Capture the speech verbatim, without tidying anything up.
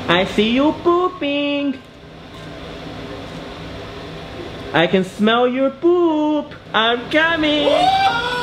I see you pooping. I can smell your poop. I'm coming.